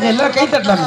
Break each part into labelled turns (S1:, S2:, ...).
S1: கொஞ்சம் எல்லாரும் கை தட்டலாம்.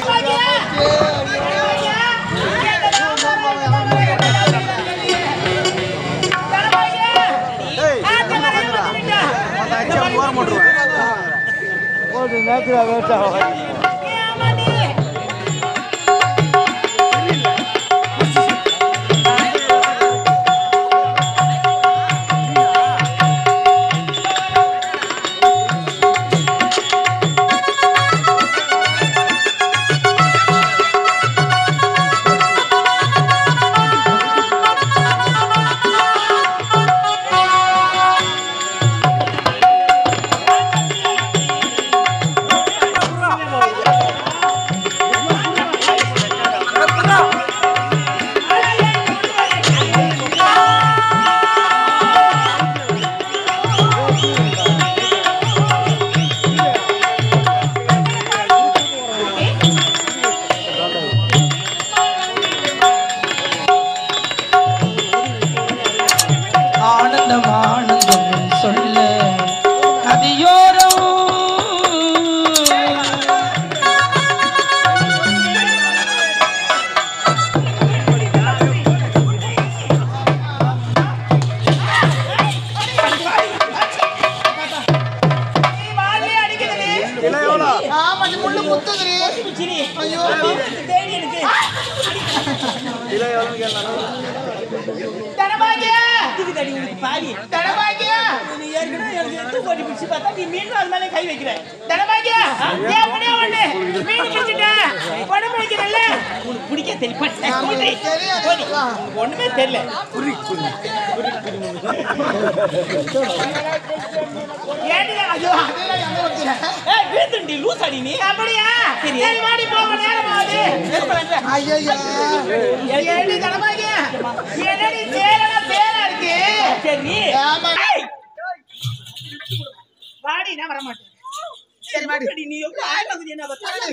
S2: ஒண்ணுமே தெரியல. லூசாடி நீ அப்படியா? வாடி நான் வரமாட்டேன். நீ எவ்வளவு ஆயிரம் என்ன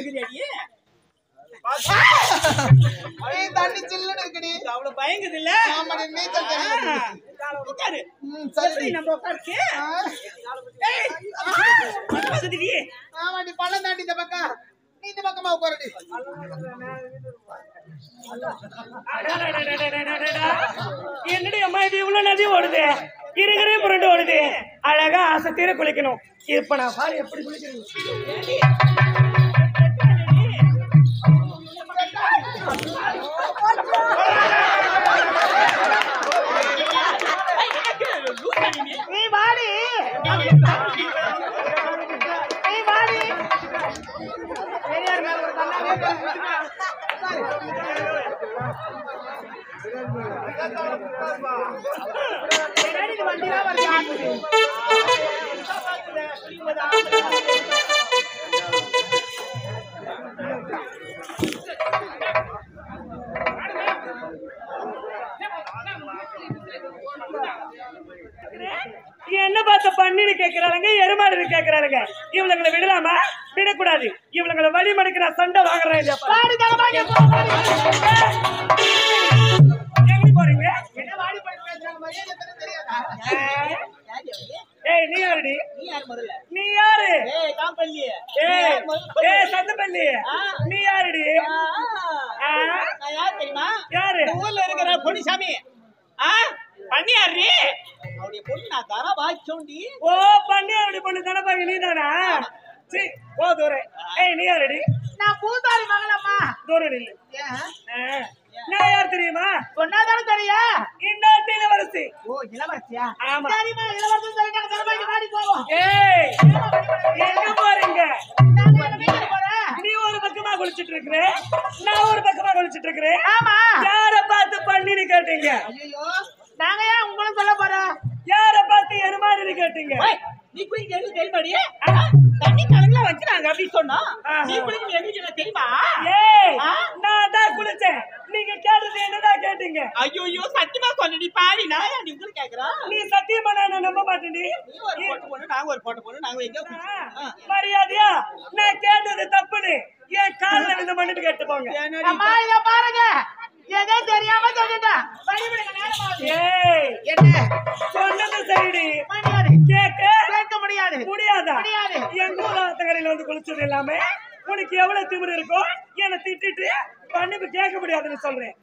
S2: தண்ணி சில்லுன்னு இருக்குடி. அவ்வளவு பயங்குது இல்ல? நம்ம உட்காருக்கு பள்ளம் தாண்டி இந்த பக்கம் நீ இந்த பக்கமா உட்காருடி.
S3: என்னடி அம்மா இது இவ்வளவு நதி ஓடுது, இருக்கிறே புரண்டு ஓடுது, அழகா ஆசை தீர குளிக்கணும். இப்ப நான் பாரு எப்படி குளிக்கிறேன்.
S2: நீ வாடி நீ வாடி பெரியார் மேல ஒரு வண்டிலாம் வருது.
S3: என்ன பார்த்த பண்ணின்னு கேட்கிறாளுங்க, எருமாடு கேட்கிறாளுங்க. இவங்களை விடலாமா? விடக்கூடாது. இவங்களை வழி மடக்கு நான் சண்டை வாங்குறேன். எங்க போறீங்க? ஏய் நீ யாருடி? நீ யாரு? சந்தப்பள்ளி நீ யாருடி?
S2: யார் தெரியுமா?
S3: யாரு?
S2: ஊர்ல இருக்கிற பொன்னிசாமி பண்ணியாரு அவருடைய பொண்ணு. நான் தரபாச்சோண்டி.
S3: ஓ பண்ணியாருடைய பொண்ணு தரபாங்க நீ தானா? சரி ஓ தூர. ஏய் நீ யாருடி?
S2: நான் பூசாரி மகளம்மா.
S3: தூர நில்லு. நான் யார் தெரியுமா?
S2: சொன்னாதானே தெரியா?
S3: இன்னொரு இளவரசி.
S2: ஓ இளவரசியா?
S3: ஆமா.
S2: சரிமா இளவரசி சொல்லிட்டாங்க. தரபாங்க மாடி போவோம்.
S3: ஏய் எங்க போறீங்க? நீ ஒரு பக்கமா குளிச்சிட்டு இருக்கிற, நான் ஒரு பக்கமா குளிச்சிட்டு இருக்கிறேன்.
S2: ஆமா.
S3: யார பார்த்து பண்ணின்னு கேட்டீங்க?
S2: ஐயோ நாங்க ஏன் உங்களுக்கு சொல்ல போறோம்?
S3: யார பார்த்து எருமாடுன்னு கேட்டீங்க?
S2: நீ குளிக்க எங்களுக்கு தெரியுமாடி? தண்ணி கலங்கலாம் வச்சுறாங்க அப்படி சொன்னா நீ குளிக்க எங்களுக்கு தெரியுமா?
S3: ஏய் நான் தான் குளிச்சேன். நீங்க கேட்டது என்னதான் கேட்டீங்க?
S2: ஐயோ சத்தியமா சொன்னடி பாடி. நான் ஏன் நீ உங்களுக்கு கேக்குறேன்?
S3: நீ சத்தியமா நான் நம்ப மாட்டேன்டி.
S2: நீ ஒரு போட்டு போடு நாங்க ஒரு போட்டு போடு நாங்க எங்க
S3: மரியாதையா நான் கேட்டது தப்புன்னு என் கால்ல விழுந்து மன்னிப்பு கேட்டு போங்க.
S2: அம்மா இத பாருங்க. ஏதோ தெரியாம சொல்லிட்டேன். வழிவிடுங்க நேரமாகுது.
S3: ஏய்
S2: என்ன
S3: சொன்னது சரிடி.
S2: முடியாது.
S3: கேட்க
S2: கேட்க முடியாது.
S3: முடியாதா?
S2: முடியாது.
S3: எங்க ஊர் ஆத்தங்கரையில வந்து குளிச்சது எல்லாமே உனக்கு எவ்வளவு திமிரு இருக்கோ என்ன திட்டிட்டு மன்னிப்பு கேட்க முடியாதுன்னு சொல்றேன்.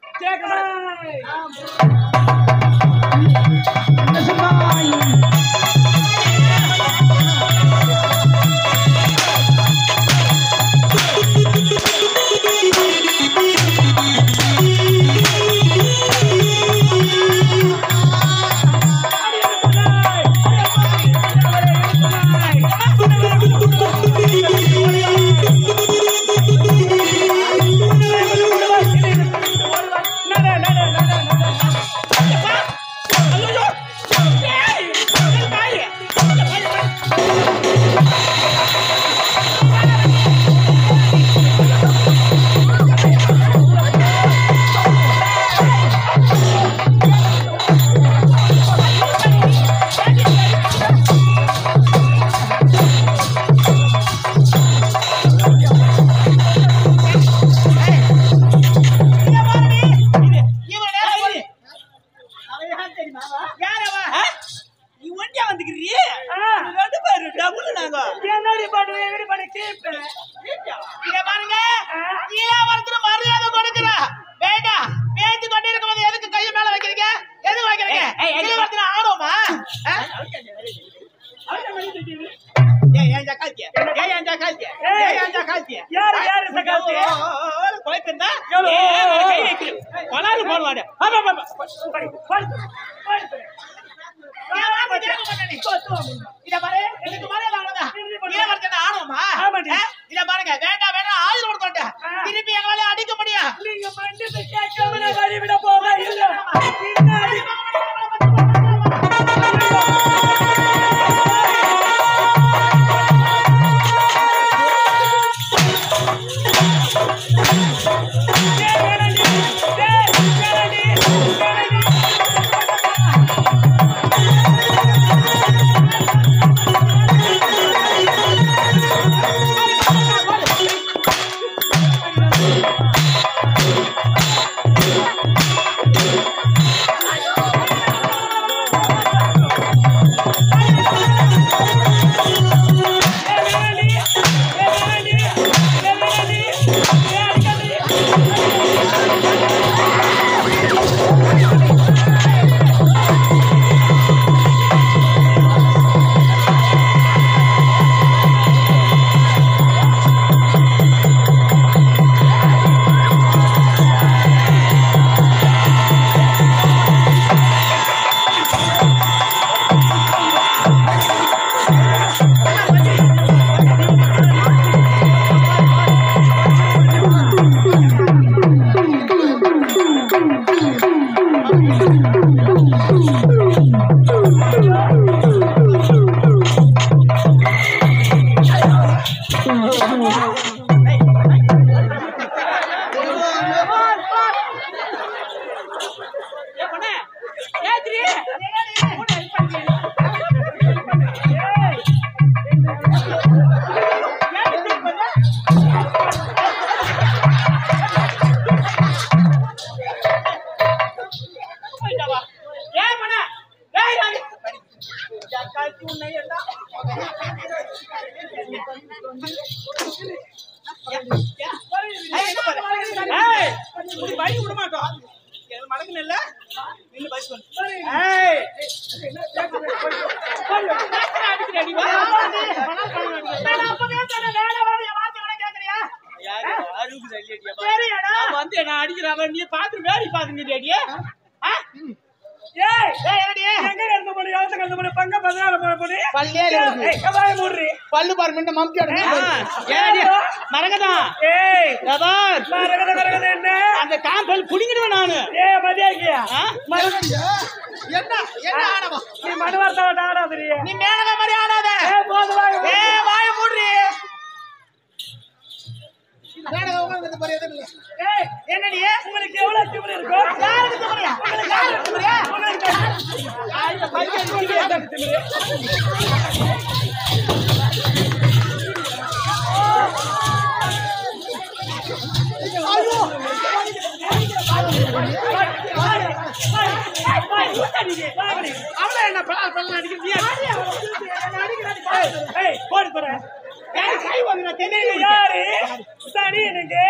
S2: கை வாங்குற தெரியல
S3: நீங்க யாரு சனி எனக்கு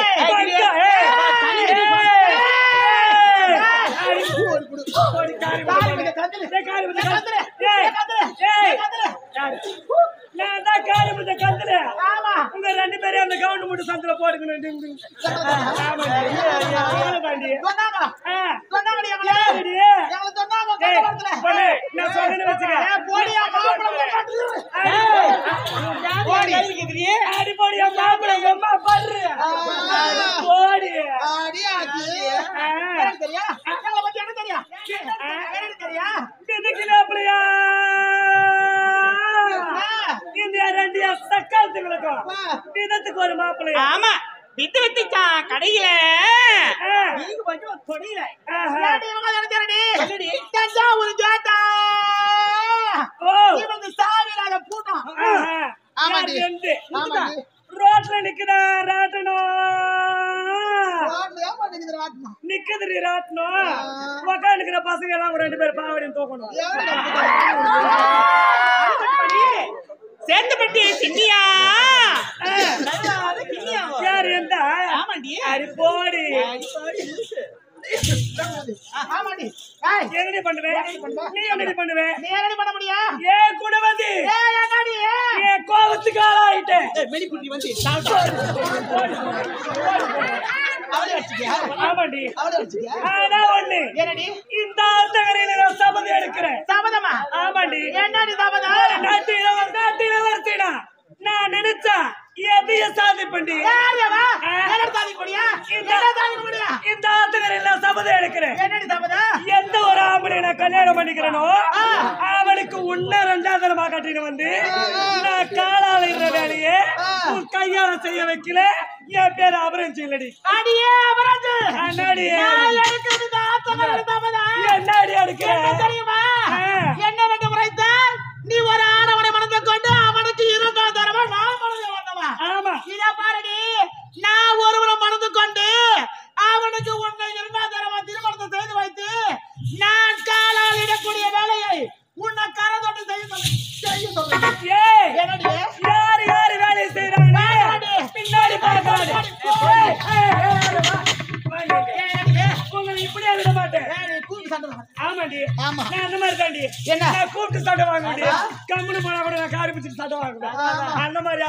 S3: நான் தான் காலி முட்டை கந்துல உங்க 2 பேரும் அந்த கவுண்ட் முட்டை சந்தில போட்டுக்கணும் நான் சொன்னேன்னு வச்சுக்க அடிப்படியா மாப்பிள அம்மா படுற போடி இதுக்குலாப்பிளையா இந்த 2 சக்காலத்துங்களுக்கும் விதத்துக்கு ஒரு மாப்பிள்ளையா
S2: ஆமா வித்து வித்துச்சான் கடையில நீங்க கொஞ்சம் தொடையில தஞ்சாவூர் ஜோட்டா இவங்க சாவிலாத கூட்டம் ரோட்ல நிக்குதா ராட்டணும் நிக்குது ராட்டணும் உக்காந்துக்கிற பசங்க எல்லாம் 2 பேர் பாவடியும் தூக்கணும் சேத்துப்பட்டி சின்னியா யார் எந்த அடி போடி என்னடி பண்ணுவேன் நீ என்னடி பண்ணுவேன் நீ என்னடி பண்ண முடியும் ஏன் கூட வந்து ஏன் கோபத்துக்கு ஆளாயிட்டேன் மெடிக்குட்டி வந்து ஆமாண்டி ஒண்ணு இந்த ஆத்தகரையில நான் சபதம் எடுக்கிறேன் சபதமா ஆமாண்டி என்னடி சபதம் நாட்டில வருத்தினா நான் நினைச்சா எதையும் சாதிப்பண்டி இந்த ஆத்தகரையில சபதம் எடுக்கிறேன் எந்த ஒரு ஆம்பளை நான் கல்யாணம் பண்ணிக்கிறேனோ அவனுக்கு உன்ன 2வது தரமா கட்டின்னு வந்து நான் காலால இருக்கிற வேலையே உன் கையால செய்ய வைக்கல என் பேர் அபரஞ்சி இல்லடி என்னடி எடுக்க என்ன ரெண்டு முறைத்தான் நீ ஒரு ஆடவனை மனதை கொண்டு அவனுக்கு 2வது தரமா நான் மனதை வந்தவா ஆமா இத பாருடி நான் ஒருவனை மனது கொண்டு அவனுக்கு உன்னை 2வது தரமா திருமணத்தை செய்து வைத்து நான் காலால் இடக்கூடிய வேலையை உன்னை கரதொட்டு செய்ய சொல்றேன் யார் யார் வேலை செய்யறாங்க பின்னாடி பாருங்க உங்களை இப்படியே விட மாட்டேன் ஆமாண்டி நான் அந்த மாதிரி தாண்டி என்ன கூப்பிட்டு சட்டை வாங்க முடியும் கம்பெனி போனா கூட நான் காரி பிடிச்சிட்டு சட்டை வாங்குவேன் அந்த மாதிரி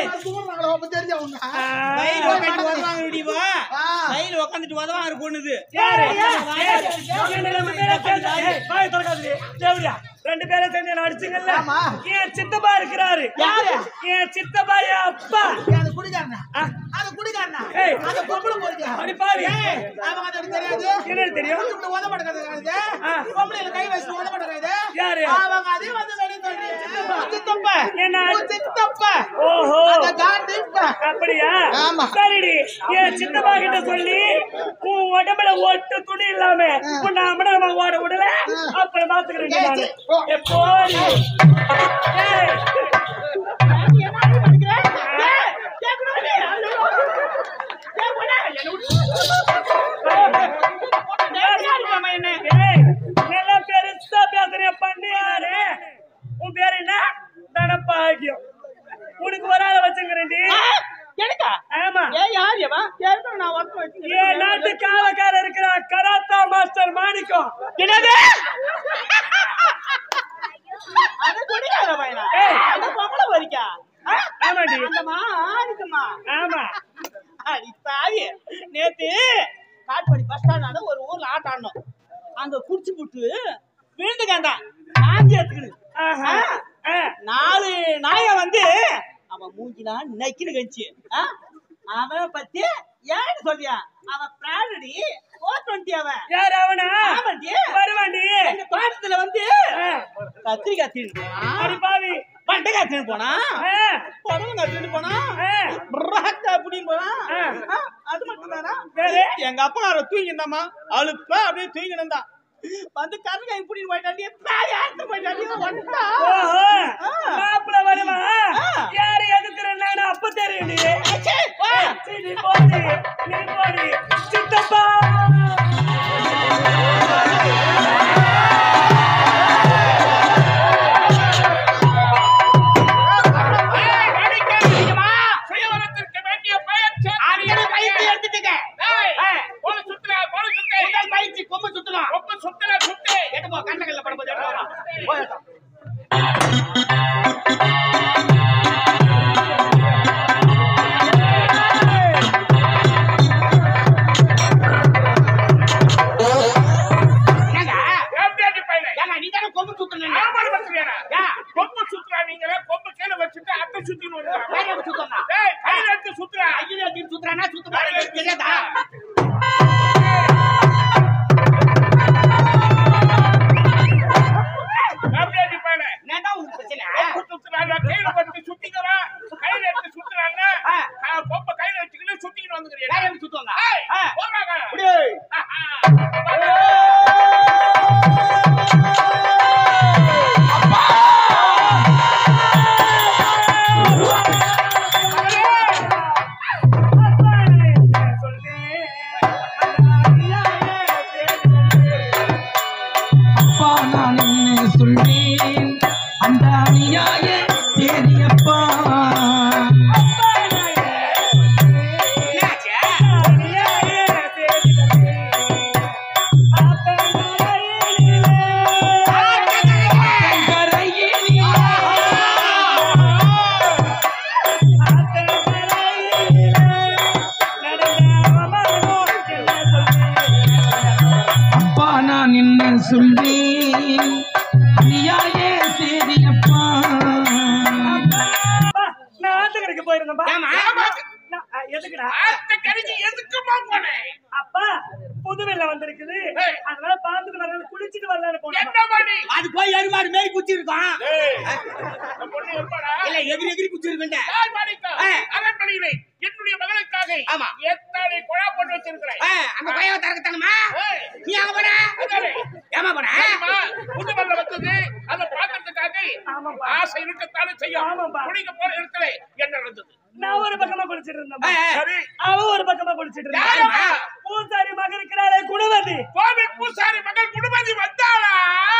S2: உட்காந்துட்டு உதவாங்க பொண்ணுது தேவடியா 2 பேரும் சேர்ந்து என்ன அடிச்சுங்கல்ல என் சித்தப்பா இருக்கிறாரு என் சித்தப்பா என் அப்பா என்ன தெரியும் அப்படியா சரிடி என் சித்தப்பா கிட்ட சொல்லி உன் உடம்புல ஒட்டு துணி இல்லாம உன்னை அம்மனமா ஓட விடல அப்புறம் பாத்துக்கிறேன் எப்போது நல்லா பெருசா பேசுறேன் பண்ணியாரு உன் பேரு என்ன தனப்பாகியம் உனக்கு ஒரு ஆளை வச்சுக்கிறேன் ஆமா என் நாட்டு காவக்காரர் இருக்கிற கராத்தா மாஸ்டர் மாணிக்கம் என்னது நேத்து காட்பாடி பஸ் ஸ்டாண்ட் ஒரு ஊர்ல ஆட்டம் ஆடணும் அங்க குடிச்சு புட்டு விழுந்துக்காண்டா நாஞ்சி எடுத்துக்கிடு 4 நாய வந்து அவன் மூஞ்சிலாம் நக்கின்னு கழிச்சு அவன் பத்தி ஏன்னு சொல்லியா அவன் பிராணடி 420 அவன் யார் அவனா வருவாண்டி எங்க தோட்டத்துல வந்து கத்திரிக்காய் தீண்டு பாவி பண்டைக்காய் தீண்டு போனா புடவங்க தீண்டு போனா அப்படின்னு போனா அது மட்டும் தானா எங்க அப்பா அவரை தூங்கினாமா அழுப்ப அப்படியே தூங்கினா வந்து கருங்கா இப்படி போயிட்டாண்டி மாப்பிள்ள வருமா யாரு எதுக்குறேன் அப்ப தெரியும் நீ போடி சித்தப்பா
S3: வெள்ளம் வந்திருக்குது. அதனால பாத்துட்டு வரல, குளிச்சிட்டு வரலான்னு போனேன்.
S2: அது போய் எருமாடு மேரி குச்சி இருக்கும். இல்ல எகிரி குச்சி இருக்குண்ட.
S1: அரண்மனையிலே என்னுடைய மகளுக்காக எத்தனை குழா போட்டு வச்சிருக்கிறேன்.
S2: அந்த பையவை தரக்கத்தானுமா? நீ அங்க போன? ஏமா போன?
S1: புது மல்ல வந்தது அதை பாக்கிறதுக்காக ஆசை இருக்கத்தானே செய்யும். குளிக்க போற இடத்துல என்ன நடந்தது?
S3: நான் ஒரு பக்கமா குளிச்சிட்டு இருந்தேன், அவ ஒரு பக்கமா குளிச்சிட்டு இருந்தா. பூசாரி மகள் இருக்கிறாளே குணவதி,
S1: கோவில் பூசாரி மகள் குணவதி வந்தாளா?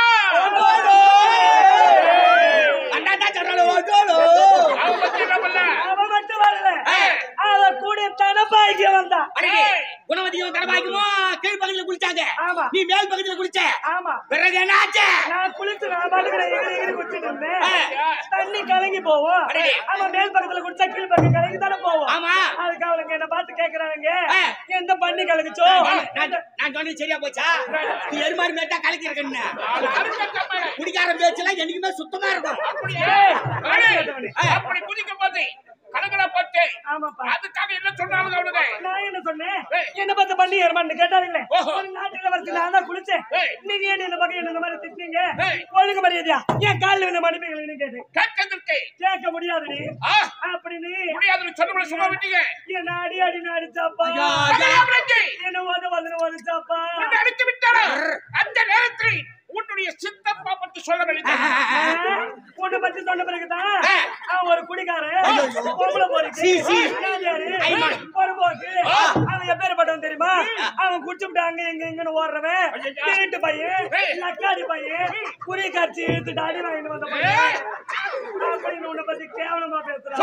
S3: அவ மட்டும் வரல, அவ கூட தனபாய்க்கு வந்தா.
S2: குணவதியும் தனபாய்க்குமோ கீழ் பகுதியில குளிச்சாங்க, நீ மேல் பகுதியில குளிச்ச.
S3: ஆமா,
S2: பிறகு என்ன ஆச்சு?
S3: நான் குளிச்சு நான் பாட்டுக்கு எகிரி குளிச்சிட்டு இருந்தேன். தண்ணி கலங்கி போவோம், அவன் மேல் பக்கத்துல குளிச்சா கீழ் பக்கம் கலங்கி தானே போவோம்.
S2: ஆமா,
S3: அதுக்கு அவளுக்கு என்ன பார்த்து கேக்குறாங்க, எந்த பண்ணி கலங்குச்சோ?
S2: நான் சொன்னது சரியா போச்சா? நீ எருமாடு மேட்டா கலக்கி இருக்கன்னு குடிக்கார பேச்செல்லாம் என்னைக்குமே சுத்தமா இருக்கும்.
S1: அப்படி குதிக்க போது கலங்கட போட்டு அதுக்காக என்ன சொன்னாங்க அவனுங்க?
S3: நான் என்ன சொன்னேன்? என்ன பார்த்து பண்ணி ஏறுமான்னு கேட்டாருங்களே. ஒரு நாட்டுல வச்சு நான் தான் குளிச்சேன், நீங்க ஏன் இந்த பக்கம் என்ன மாதிரி திட்டீங்க? ஒழுங்கு மரியாதையா என் காலில் என்ன மன்னிப்பீங்களா கேட்டேன். கேட்க முடியாது அப்படின்னு
S1: முடியாது சொன்ன சொல்ல விட்டீங்க.
S3: என்ன அடி அடிச்சாப்பா, என்ன ஓதாப்பா
S1: அடித்து விட்டாரா? அந்த நேரத்தில் உன்னுடைய சித்தப்பா பத்தி சொல்ல வேண்டியது.
S3: உன்னை பத்தி சொன்ன பிறகுதான் அவன் ஒரு குடிக்காரன், பொம்பளை போறீங்க பொறுப்போக்கு. அவன் எப்பேற்பட்டவன் தெரியுமா? அவன் குடிச்சுட்டு அங்க எங்கன்னு ஓடுறவன், திருட்டு பையன், லக்காடி பையன், குறி காட்சி எடுத்துட்டு அடி வாங்கிட்டு வந்த பையன் அப்படின்னு உன்னை பத்தி கேவலமா பேசுறான்.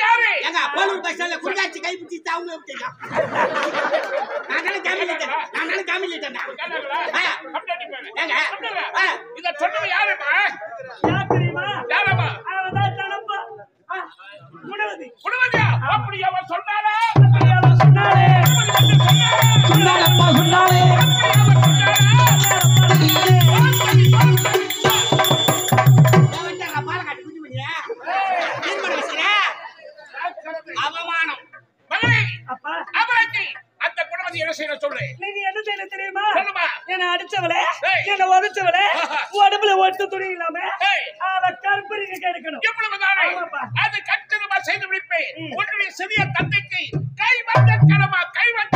S1: இத சொன்னது யாருமா?
S3: யார் தெரியுமா?
S1: யாரமா?
S3: அவதான் தனப்பா குணவதி.
S1: குணவதியா? அப்படி அவன் சொன்னாரா?
S4: சொன்னாலப்பா சொன்னாலே
S1: அவமானம். அவளுக்கு அந்த குணவதி என்ன செய்ய சொல்லு.
S3: நீங்க என்ன செய்ய தெரியுமா?
S1: சொல்லுமா.
S3: என்ன அடிச்சவளே, என்ன உதச்சவளே, உடம்புல ஒட்டு துணி இல்லாம அவ கற்பறிக்க கிடைக்கணும்.
S1: எவ்வளவுதானே அது கச்சிதமா செய்து முடிப்பேன். உன்னுடைய சிறிய தந்தைக்கு கைவந்த கடமா கைவந்த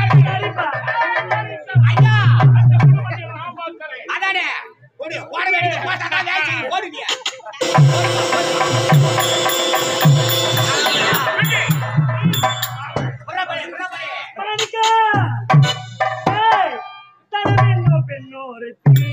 S2: ஐயா
S1: அந்த குணவதியை நான் பார்க்கிறேன்.
S2: அதானே ஓடி ஓட வேண்டிய போட்டாடா வேச்சி ஓடுங்க.
S3: மணிக்கா ஏய் தனமென்னோ பெண்ணோரு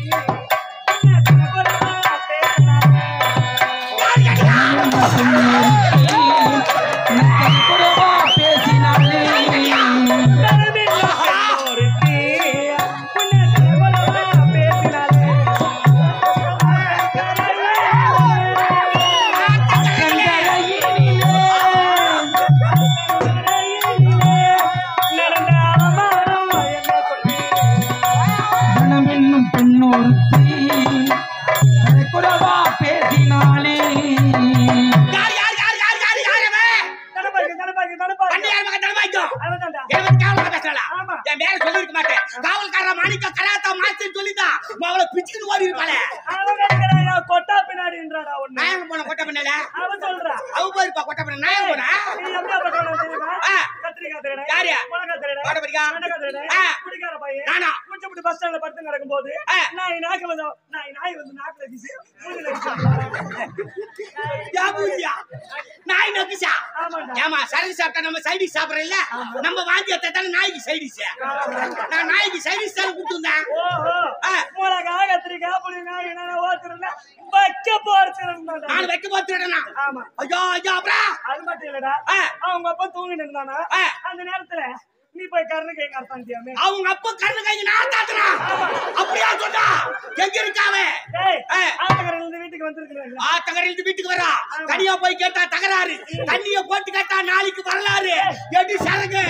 S3: கொட்டா பின்னாடின்றாடா ஒண்ணு.
S2: நான் போன கொட்ட பண்ணல
S3: அவ சொல்றா.
S2: அவ போயிருப்பா கொட்ட பண்ண நான் போனா.
S3: நீ எம்மா பண்றா தெரியுமா? கத்திரிக்காய் தேடா.
S2: யாரு?
S3: முளகா தேடா.
S2: ஓட படிக்கா.
S3: வெண்டக்கா தேடா. குடிக்கார பையன்.
S2: நானா?
S3: குடிச்சிட்டு பஸ் ஸ்டாண்ட்ல படுத்து நடக்கும்போது நாய் வந்து நாக்குல வீசி மூஞ்சில வீசி.
S2: யாபூசியா நாய் நக்குசா.
S3: ஆமாடா.
S2: ஏமா சரக்கு சாப்பிட்டா நம்ம சைடிஷ் சாப்பிடுறோம் இல்ல, நம்ம வாந்தி எடுத்தானே நாய்க்கு சைடிஷ். நான் நாய்க்கு சைடிஷ் தான் கொடுத்துருந்தேன்.
S3: ஓஹோ முளகா கத்திரிக்காய் புளிங்காய் என்ன ஓத்துறேன்னா வைக்க போறதுன்னா
S2: நான் வைக்க போறேன்னா.
S3: ஆமா.
S2: ஐயோ ஐயோ அப்புறம்
S3: அது மட்டும் இல்லடா, அவங்க அப்பா தூங்கிட்டு இருந்தானா அந்த நேரத்துல நீ போய் கருணை கை காத்தாண்டியாமே.
S2: அவங்க அப்பா கருணை கை நான் தாத்துனா அப்படியா சொன்னா? எங்க இருக்காவே?
S3: ஆத்தங்கரையில இருந்து வீட்டுக்கு வந்திருக்கீங்க.
S2: ஆத்தங்கரையில இருந்து வீட்டுக்கு வரா. தனியா போய் கேட்டா தகராறு, தண்ணிய போட்டு கேட்டா நாளைக்கு வரலாறு. எடி சரங்க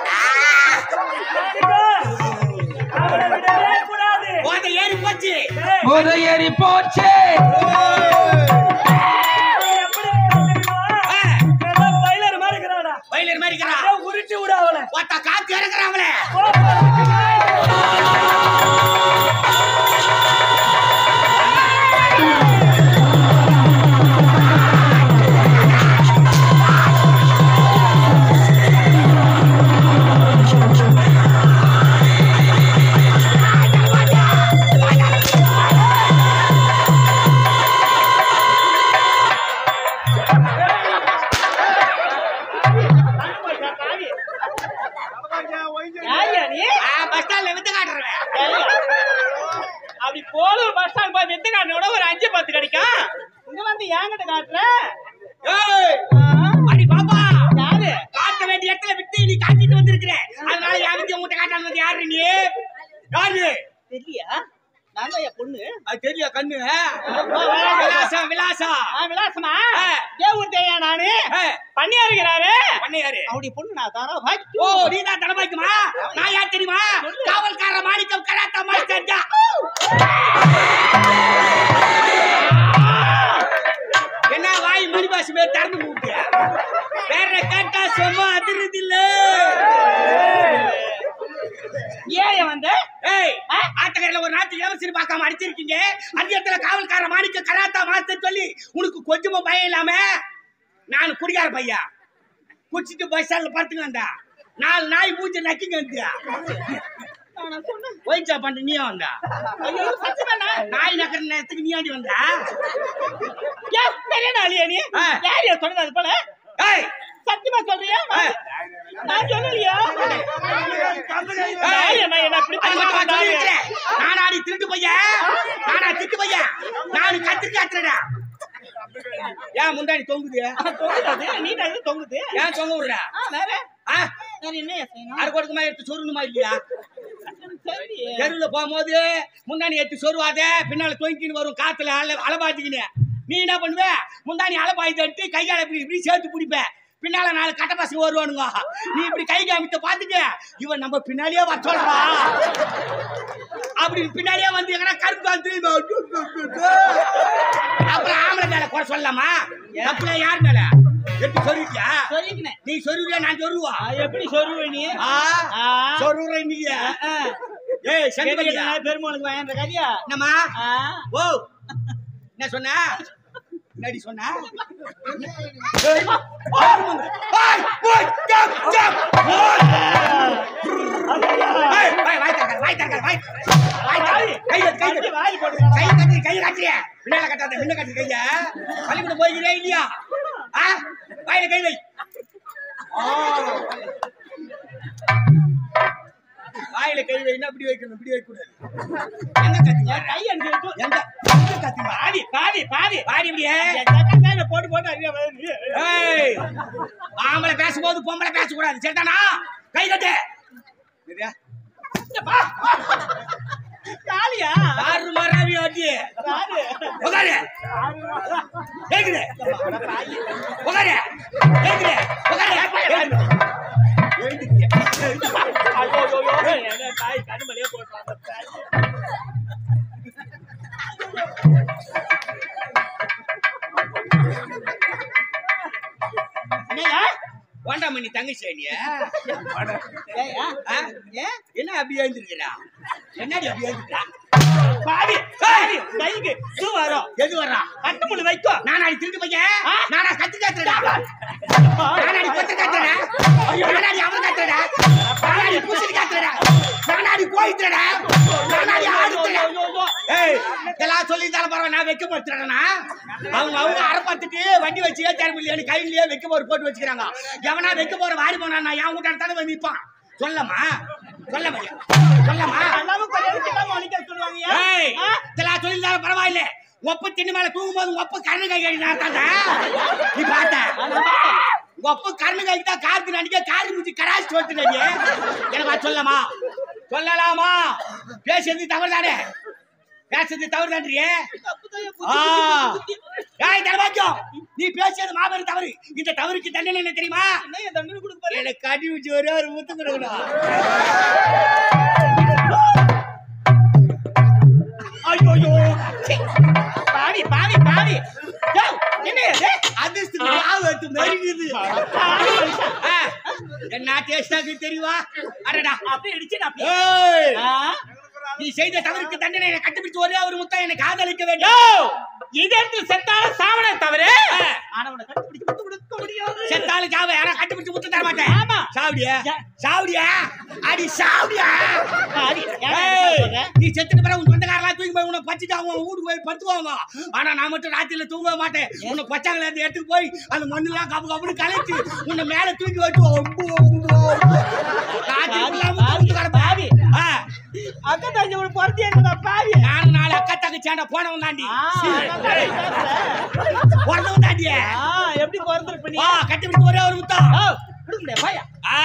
S2: ஏறி போச்சு.
S4: உதயரி போச்சே
S2: பயிலர் மாதிரி உருட்டி விட அவளை காத்து இறங்குறாங்களே அப்படி போல பஸ் ஸ்டாண்ட் போய் வித்து காட்டினோட ஒரு 5-10 கிடைக்கும். இங்க வந்து ஏங்கிட்ட காட்டுற அடி பாப்பா யாரு காட்ட வேண்டிய இடத்துல விட்டு நீ காட்டிட்டு வந்திருக்கிற. அதனால யாருக்கு உங்ககிட்ட காட்டாம வந்து யாரு நீ யாரு தெரியலையா? நான் தான் பொண்ணு அது தெரியல கண்ணு விலாசம் விலாசமா தேவூர் தேயா நானு பண்ணியா இருக்கிறாரு பண்ணியாரு அவருடைய பொண்ணு நான் தானா ஓ நீ தான் தனபாய்க்குமா நான் யார் தெரியுமா காவல்கார மாணிக்கம் கராத்தா மாஸ்டர் தான் என்ன வாய் மணிபாசி மேல திறந்து மூட்டிய வேற கேட்டா சும்மா அதிருது இல்ல ஏன் வந்து ஆட்டக்காரில ஒரு நாட்டு இளவரசி பார்க்காம அடிச்சிருக்கீங்க. அந்த இடத்துல காவல்கார மாணிக்க கராத்தா மாஸ்டர் சொல்லி உனக்கு கொஞ்சமா பயம் இல்லாம நான் குடிகார பையா குடிச்சிட்டு பஸ் ஸ்டாண்ட்ல படுத்துங்க வந்தா 4 நாய் பூச்சி நக்கிங்க வந்தியா ஒயிச்சா பண்ண நீயா வந்தா நாய் நக்கிற நேரத்துக்கு நீ ஆடி வந்தா பெரிய நாளியா நீ யாரையா சொன்னது அது போல சத்தியமா சொல்றியா நான் சொல்லலையா நானாடி திருட்டு பையன் நானா திட்டு பையன் நானு கத்து காத்துறடா ஏன் முந்தாடி தொங்குது நீ தொங்குது ஏன் தொங்க விடுறா வேற என்ன அரை கொடுக்குமா எடுத்து சொருணுமா இல்லையா தெருவுல போகும்போது முந்தாணி எடுத்து சொருவாத பின்னால தொங்கின்னு வரும் காத்துல அலபாத்திக்கின்னு நீ என்ன பண்ணுவ முந்தாணி அலபாய்த்து கையால இப்படி சேர்த்து பிடிப்ப பின்னால 4 கட்ட பசங்க வருவானுங்க நீ இப்படி கை காமித்த பாத்துக்க இவன் நம்ம பின்னாலேயே வர சொல்றா அப்படி பின்னாலேயே வந்து எங்கன்னா கருப்பு அப்புறம் ஆம்பளை மேல குறை சொல்லலாமா தப்புல யார் மேல எப்படி சொல்லிட்டியா நீ சொல்லுவியா நான் சொல்லுவா எப்படி சொல்லுவ நீ சொல்லுற நீ ஏய் சங்கரியா பெருமாளுக்கு வாங்கன்ற கதையா என்னம்மா ஓ என்ன சொன்ன என்னடி சொன்னா போய்கிறே இல்லையா வாயில கை வை வாயில கை வைனா இப்படி வைக்கணும் இப்படி வைக்க கூடாது எங்க கத்திங்க கை அடிச்சு எங்க கத்தி பாதி பாதி பாதி பாதி இப்படியே ஜக்கத்தால போட்டு ஏய் ஆம்பளை பேசும்போது பொம்பளை பேச கூடாது சரிதானா கை கட்டு சரியா காலியா ஆறு மராவி ஆட்டி யாரு உட்காரு கேக்குது உட்காரு கேக்குது உட்காரு ஐயோ ஐயோ என்ன தாய் கண்மலையே போடுறாங்க மணி தங்கச்சி என்ன அப்படி எழுந்திருக்கிறா என்னடி அப்படி எழுந்திருக்கா பாவி கைக்கு வரும் எது வர்றா கட்டு முள்ளு வைக்கோ நானாடி திருட்டு பையன் நானா கத்து காத்துறடா நானாடி கொத்து காத்துறடா நானாடி அவன் காத்துறடா நானாடி பூசடி காத்துறடா நானாடி போயிட்டுறடா நானாடி ஆடுறடா ஏய் இதெல்லாம் சொல்லிட்டாலும் பரவாயில்ல நான் வைக்க போட்டுறேன்னா அவங்க அரைப்பத்துட்டு வண்டி வச்சு ஏற்ற முடியல கையிலேயே வைக்க போட்டு வச்சுக்கிறாங்க எவனா வைக்க போற வாரி போனா நான் என் வீட்டு இடத்தாலும் வந்து நிற்பான் சொல்லமா சொல்லமா சொல்லமா இதெல்லாம் சொல்லிட்டாலும் பரவாயில்ல ஒப்பு தின்னு மேல தூங்கும் போது ஒப்பு கண்ணு கை கழித்தாங்க நீ பார்த்த ஒப்பு கண்ணு கைக்கு தான் கார்த்தி நடிக்க காரி முடிச்சு கடாசி சொல்லிட்டு எனக்கு சொல்லமா சொல்லலாமா பேசுறது தவறு தானே பேசுறது தவறு தான்றியே தரவாக்கியம் நீ பேசியது மாபெரும் தவறு இந்த தவறுக்கு தண்டனை என்ன தெரியுமா தண்டனை கொடுக்க எனக்கு கடி வச்சு ஒரே ஒரு முத்து கொடுக்கணும் ஐயோ பாவி பாவி பாவி என்ன அதிர்ஷ்டம் ஆவத்து நரிக்குது என்ன டேஸ்டாக்கு தெரியுமா அடடா அப்படியே இடிச்சு நான் நீ செய்த தவறுக்கு தண்டனை என்னை கண்டுபிடிச்சு ஒரே ஒரு முத்தம் என்னை காதலிக்க வேண்டும் இதற்கு செத்தாலும் சாவனை தவிர ஆனவனை கண்டுபிடிச்சு முத்து கொடுக்க முடியாது செத்தாலும் சாவ யாரா கண்டுபிடிச்சு முத்து தர மாட்டேன் ஆமா சாவடியா சாவடியா அடி சாவடியா நீ செத்துட்டு பிறகு உன் சொந்தக்காரலாம் தூக்கி போய் உன்னை பச்சிட்டு அவங்க வீட்டுக்கு போய் படுத்துவாங்க ஆனா நான் மட்டும் ராத்திரில தூங்க மாட்டேன் உன்னை பச்சாங்கள இருந்து எடுத்துட்டு போய் அந்த மண்ணுலாம் கப்பு கப்புன்னு கலைச்சு உன்னை மேல தூக்கி வச்சு பாவி அக்கா தங்கச்சி உனக்கு பொறுத்தி என்ன பாவி நானும் நாலு அக்கா தங்கச்சாண்ட போனவன் தாண்டி பிறந்தவன் தாண்டிய எப்படி பிறந்திருப்ப நீ கட்டிப்பிடிச்சு ஒரே ஒரு முத்தம் கொடுக்க முடியாது பையா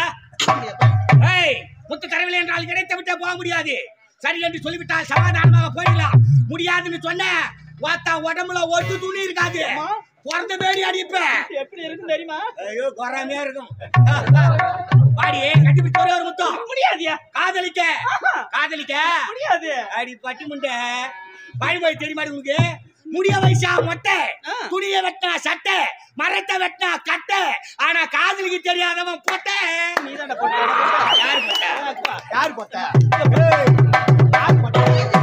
S2: முத்து தரவில்லை என்றால் கிடைத்து விட்டே போக முடியாது சரி என்று சொல்லிவிட்டால் சமாதானமாக போயிடலாம் முடியாதுன்னு சொன்ன உடம்புல ஒட்டு துணி இருக்காது பிறந்த மேடி அடிப்ப எப்படி இருக்கும் தெரியுமா ஐயோ குறாமையா இருக்கும் பாடி கட்டிப்பிடிச்சு ஒரே ஒரு முத்தம் முடியாதியா காதலிக்க காதலிக்க முடியாது அடி பட்டி முண்டை பழிமொழி தெரியுமா உங்களுக்கு முடிய வயசா மொட்டை துணிய வெட்டினா சட்டை மரத்தை வெட்டினா கட்டை ஆனா காதலிக்கு தெரியாதவன் பொட்டை நீதான பொட்டை யாரு பொட்டை யாரு பொட்டை யாரு பொட்டை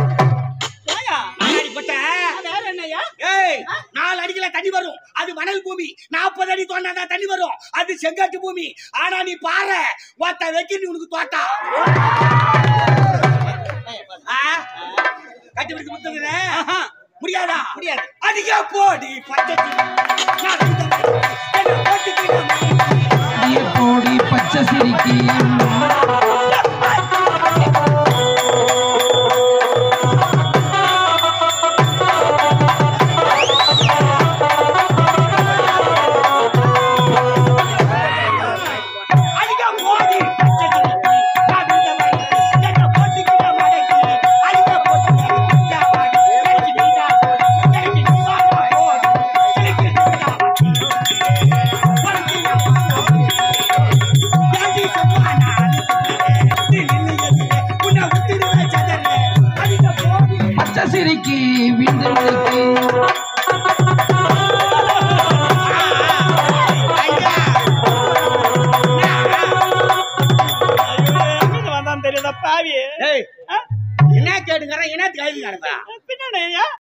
S2: நாலு அடிக்கல தண்ணி வரும் அது மணல் பூமி 40 அடி தோண்டாதான் தண்ணி வரும் அது செங்காட்டு பூமி ஆனா நீ பாரு ஒத்த வைக்க உனக்கு தோட்டா கட்டி பிடிச்சு முத்துங்க முடியாதா முடியாது அதிக போடி
S4: போடி பச்சை சிரிக்கி சிரிக்கி விழுந்து
S2: வந்தான் தெரியுதா பாவி என்ன கேட்டுங்கிறேன் என்ன கேள்வி பின்னாடி